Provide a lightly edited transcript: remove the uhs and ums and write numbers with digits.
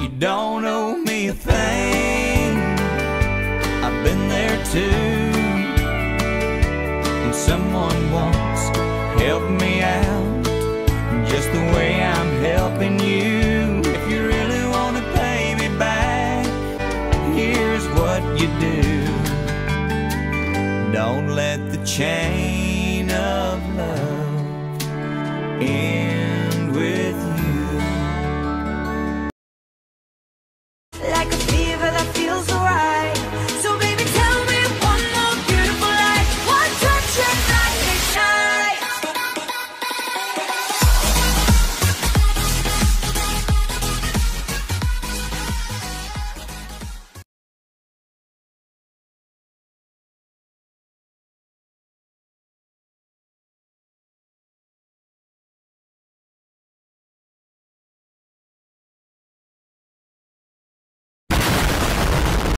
You don't owe me a thing, I've been there too. And someone once helped me out just the way I'm helping you. If you really want to pay me back, here's what you do. Don't let the change